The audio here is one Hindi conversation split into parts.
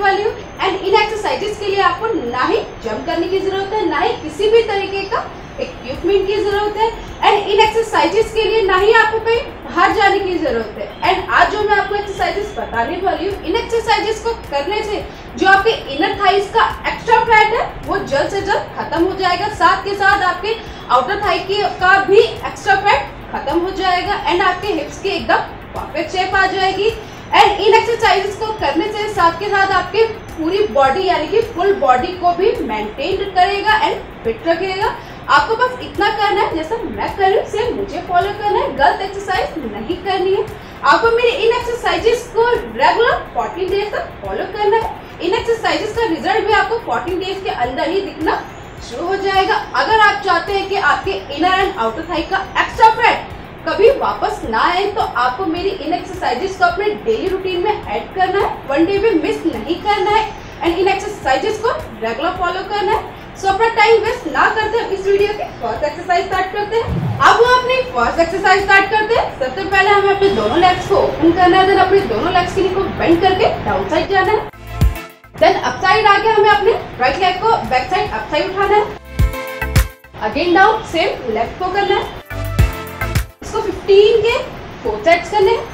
वाली हूँ। एंड इन एक्सरसाइजेस के लिए आपको ना ही जंप करने की जरूरत है, ना ही किसी भी तरीके का इक्विपमेंट की जरूरत है। एंड इन एक्सरसाइजेस के लिए ना ही आपको कहीं बाहर जाने की जरूरत है। एंड आज जो मैं आपको एक्सरसाइजेस बताने वाली हूँ, इन एक्सरसाइजेस को करने से जो आपके इनर थाइस का एक्स्ट्रा फैट है वो जल्द से जल्द खत्म हो जाएगा, साथ के साथ आपके आउटर थाई का भी एक्स्ट्रा फैट खत्म हो जाएगा एंड आपके हिप्स की एकदम परफेक्ट शेप आ जाएगी। एंड इन एक्सरसाइजेस को करने से साथ के साथ आपके पूरी बॉडी यानी कि फुल बॉडी को भी मेंटेन करेगा एंड फिट रखेगा। आपको बस इतना करना है, जैसा मैं कर रही हूँ सेम मुझे फॉलो करना है, गलत एक्सरसाइज नहीं करनी है। आपको मेरे इन एक्सरसाइजेस को रेगुलर 14 डेज तक फॉलो करना है। इन एक्सरसाइजेस का रिजल्ट भी आपको 14 डेज के अंदर ही दिखना शुरू हो जाएगा। अगर आप चाहते हैं कि आपके इनर एंड आउटर थाई का एक्स्ट्रा फैट कभी वापस ना आए तो आपको मेरी इन एक्सरसाइजेस को अपने डेली रूटीन में ऐड करना है, वन डे भी मिस नहीं करना है एंड इन एक्सरसाइजेस को रेगुलर फॉलो करना है। सो अपना टाइम वेस्ट ना करते हैं, इस वीडियो की फर्स्ट एक्सरसाइज स्टार्ट करते हैं। अब हम अपनी फर्स्ट एक्सरसाइज स्टार्ट करते हैं। सबसे पहले हमें अपने दोनों लेग्स को ओपन करना है, देन अपने दोनों लेग्स के नी को बेंड करके डाउन साइड जाना है, देन अप साइड आके हमें अपने राइट लेग को बैक साइड अप साइड उठाना है, अगेन डाउन सेम लेफ्ट को करना है। इसको 15 के 4 सेट्स करने हैं।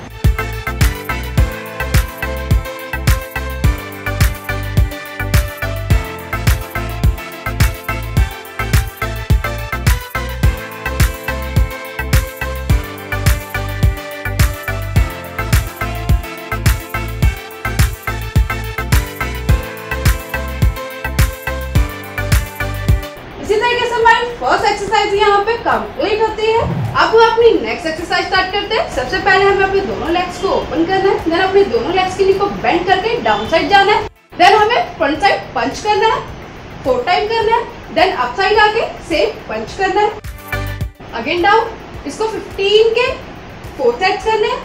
इसी तरीके से हमारी फर्स्ट एक्सरसाइज यहाँ पे कंप्लीट होती है। अब हम अपनी नेक्स्ट एक्सरसाइज स्टार्ट करते हैं। सबसे पहले हमें अपने दोनों लेग्स को ओपन करना है, देन अपने दोनों लेग्स के नी को बेंड करके डाउन साइड जाना है, देन हमें फ्रंट साइड पंच करना है, 4 टाइम करना है, देन अप साइड आके सेम पंच करना है, अगेन डाउन। इसको 15 के 4 सेट्स करने हैं।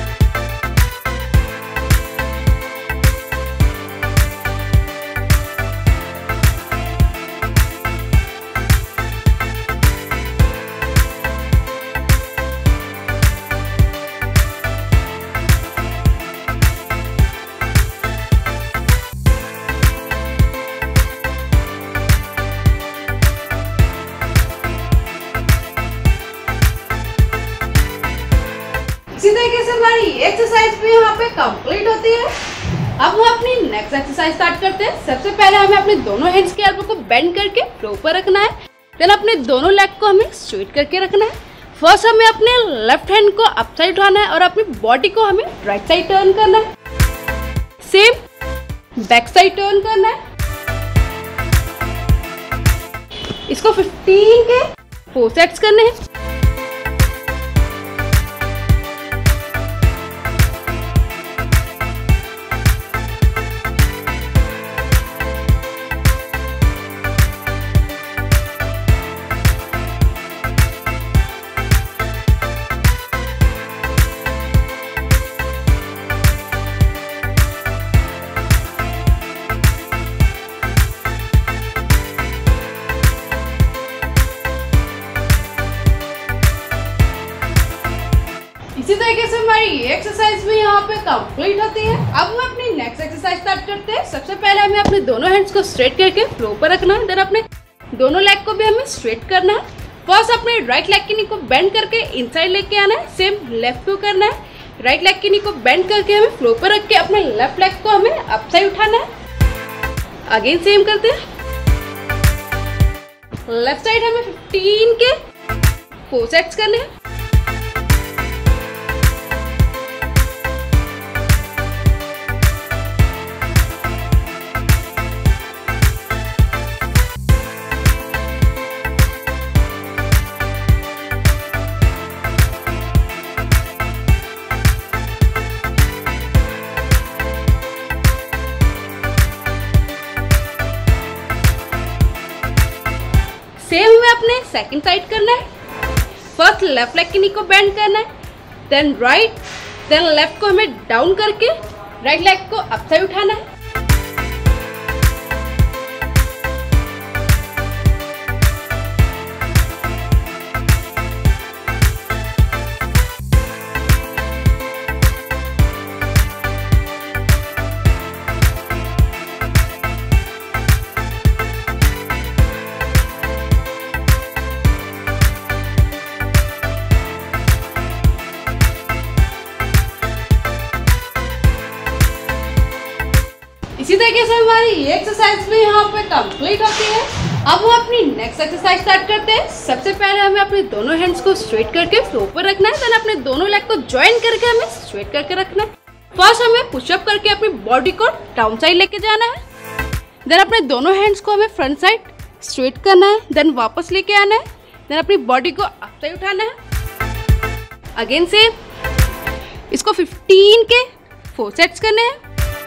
इसी तरीके से हमारी ये एक्सरसाइज भी यहाँ पे कंप्लीट होती है। अब हम अपनी नेक्स्ट एक्सरसाइज स्टार्ट करते हैं। सबसे पहले हमें अपने दोनों हैंड्स के एल्बो को बेंड करके फ्लोर पर रखना है, देन अपने दोनों लेग को हमें स्ट्रेट करके रखना है। फर्स्ट हमें अपने लेफ्ट हैंड को अप साइड उठाना है और अपनी बॉडी को हमें राइट साइड टर्न करना है, सेम बैक साइड टर्न करना है। इसको 15 के 4 सेट्स करने हैं। इसी तरीके से हमारी ये एक्सरसाइज भी यहाँ पे कंप्लीट होती है। अब हम अपनी नेक्स्ट एक्सरसाइज स्टार्ट करते हैं। सबसे पहले हमें अपने दोनों हैंड्स को स्ट्रेट करके फ्लोर पर रखना है, देन अपने दोनों लेग को भी हमें स्ट्रेट करना है। फर्स्ट अपने राइट लेग की नी को बेंड करके इनसाइड लेके आना है, सेम लेफ्ट को करना है। राइट लेग की नी को बेंड करके हमें फ्लोर पर रख के अपने लेफ्ट लेग को हमें अप साइड उठाना है, अगेन सेम करते हैं। लेफ्ट साइड हमें 15 के 4 सेट्स करने हैं। सेम में अपने सेकंड साइड करना है। फर्स्ट लेफ्ट लेग की नी को बेंड करना है, देन राइट, देन लेफ्ट को हमें डाउन करके राइट लेग को अप साइड उठाना है। तरीके से हमारी ये एक्सरसाइज भी यहाँ पे कंप्लीट होती है। अब हम अपनी नेक्स्ट एक्सरसाइज स्टार्ट करते हैं। सबसे पहले हमें अपने दोनों हैंड्स को स्ट्रेट करके फ्लोर पर रखना है, देन अपने दोनों लेग को ज्वाइन करके हमें स्ट्रेट करके रखना है। फर्स्ट हमें पुशअप करके अपनी बॉडी को डाउन साइड लेके जाना है, देन अपने दोनों हैंड्स को हमें फ्रंट साइड स्ट्रेट करना है, देन वापस लेके आना है, देन अपनी बॉडी को अप साइड उठाना है। अगेन से इसको 15 के 4 सेट्स करने हैं।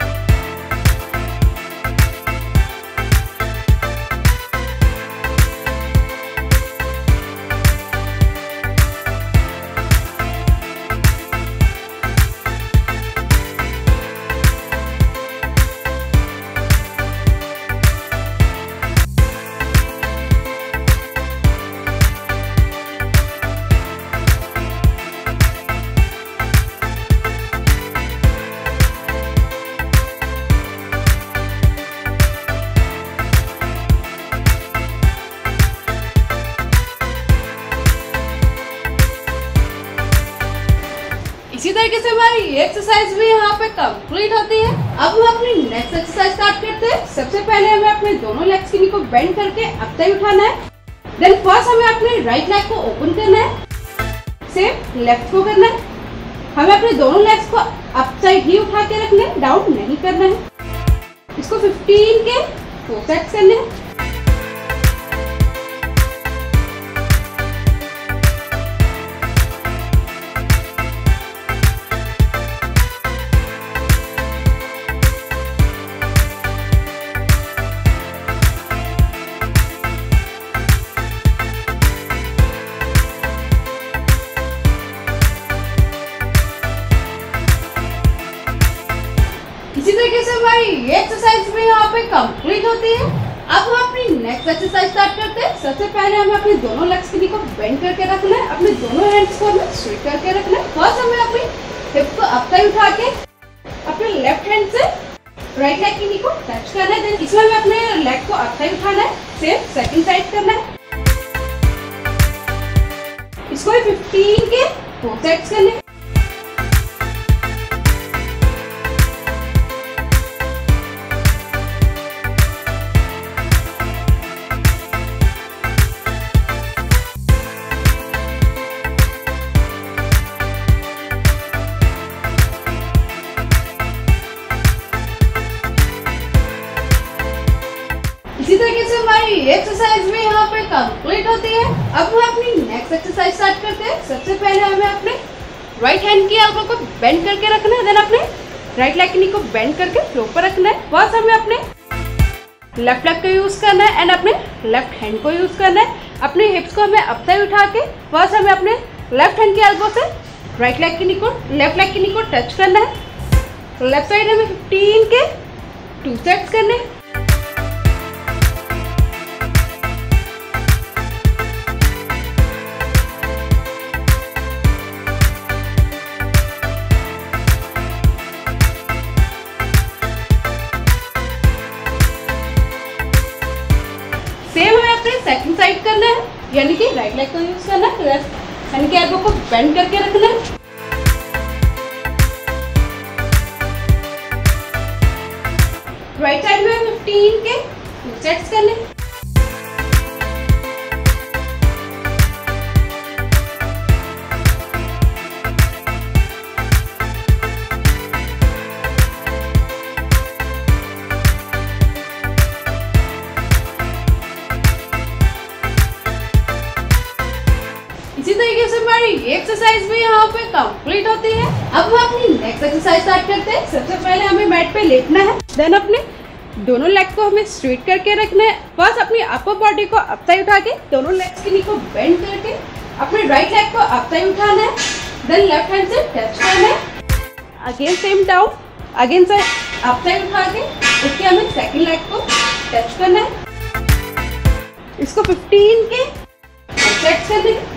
इसी तरीके से हमारी ये एक्सरसाइज भी यहाँ पे कंप्लीट होती है। अब हम अपनी नेक्स्ट एक्सरसाइज स्टार्ट करते हैं। सबसे पहले हमें अपने दोनों लेग्स की नी को बेंड करके अप साइड उठाना है, देन फर्स्ट हमें अपने राइट लेग को ओपन करना है, सेम लेफ्ट को करना है। हमें अपने दोनों लेग्स को अप साइड ही उठा के रखना है, डाउन नहीं करना है। इसको 15 के 4 सेट्स करने हैं। इसी तरीके से हमारी ये एक्सरसाइज भी यहाँ पे कंप्लीट होती है। अब हम अपनी नेक्स्ट एक्सरसाइज स्टार्ट करते हैं। सबसे पहले हमें अपने दोनों लेग्स की नी को बेंड करके रखना है, अपने दोनों हैंड्स को हमें स्ट्रेट करके रखना है। फर्स्ट हमें अपनी हिप को अप साइड उठा के अपने लेफ्ट हैंड से राइट लेग की नी को टच करना है, देन इसमें हमें अपने लेग को अप साइड उठाना है, सेम सेकंड साइड करना है। इसको 15 के 4 सेट्स करने हैं। इसी तरीके से हमारी ये एक्सरसाइज भी यहाँ पे कंप्लीट होती है। अब हम अपनी नेक्स्ट एक्सरसाइज स्टार्ट करते हैं। सबसे पहले हमें अपने राइट हैंड की एल्बो को बेंड करके रखना है, देन अपने राइट लेग की नी को बेंड करके फ्लोर पर रखना है। फर्स्ट हमें अपने लेफ्ट लेग को यूज करना है एंड अपने लेफ्ट हैंड को यूज करना है। अपने हिप्स को हमें अप साइड उठा के फर्स्ट हमें अपने लेफ्ट हैंड की एल्बो से राइट लेग की नी को लेफ्ट लेग की नी को टच करना है। लेफ्ट साइड हमें 15 के 2 सेट्स करने हैं। सेम हमें अपने सेकंड साइड करना है, यानी कि राइट लेग को यूज करना है, लेफ्ट हैंड के एल्बो को बेंड करके रखना है। राइट साइड में 15 के 2 सेट्स करने हैं। इसी तरीके से हमारी ये एक्सरसाइज भी यहाँ पे कंप्लीट होती है। अब हम अपनी नेक्स्ट एक्सरसाइज स्टार्ट करते हैं। सबसे पहले हमें मैट पे लेटना है, देन अपने दोनों लेग को हमें स्ट्रेट करके रखना है। फर्स्ट अपनी अपर बॉडी को अप साइड उठा के दोनों लेग्स की नी को बेंड करके अपने राइट लेग को अप साइड उठाना है, देन लेफ्ट हैंड से टच करना है। अगेन सेम डाउन, अगेन से अप साइड उठा के उसके हमें सेकंड लेग को टच करना है। इसको 15 के सेट्स करने हैं।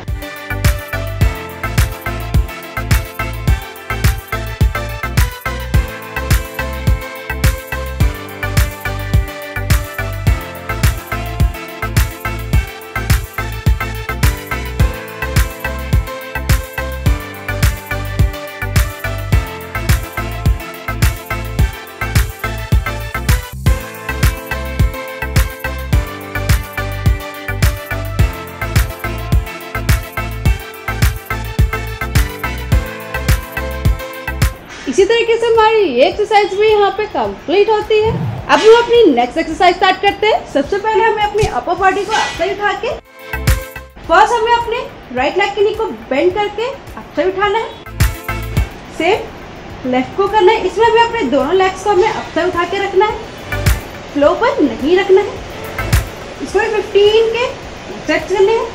से हमारी ये एक्सरसाइज भी यहाँ पे कंप्लीट होती है। अब हम अपनी नेक्स्ट एक्सरसाइज स्टार्ट करते हैं। सबसे पहले हमें अपनी अपर बॉडी को अप उठा के फर्स्ट हमें अपने राइट लेग की नी को बेंड करके अप उठाना है। सेम लेफ्ट को करना है। इसमें हमें अपने दोनों लेग्स को हमें अप उठा के रखना है, फ्लो पर नहीं रखना है। इसको 15 के सेट करने हैं।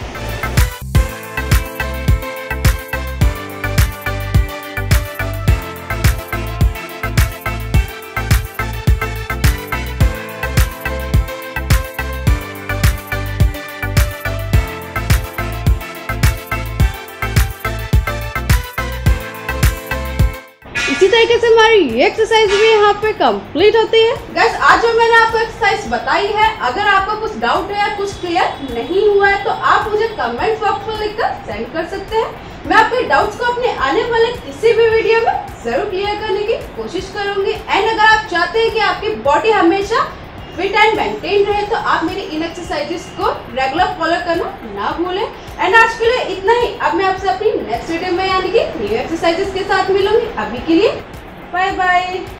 इसी तरीके से हमारी ये एक्सरसाइज भी यहाँ पे कंप्लीट होती है। गाइस, आज जो मैंने आपको एक्सरसाइज बताई है, अगर आपको कुछ डाउट है या कुछ क्लियर नहीं हुआ है तो आप मुझे कमेंट बॉक्स में लिखकर सेंड कर सकते हैं। मैं आपके डाउट्स को अपने आने वाले किसी भी वीडियो में जरूर क्लियर करने की कोशिश करूंगी। एंड अगर आप चाहते हैं कि आपकी बॉडी हमेशा फिट एंड मेंटेन रहे तो आप मेरी इन एक्सरसाइजेस को रेगुलर फॉलो करना ना भूलें। एंड आज के लिए इतना ही। अब मैं आपसे अपनी नेक्स्ट वीडियो में यानी कि न्यू एक्सरसाइजेस के साथ मिलूंगी। अभी के लिए बाय बाय।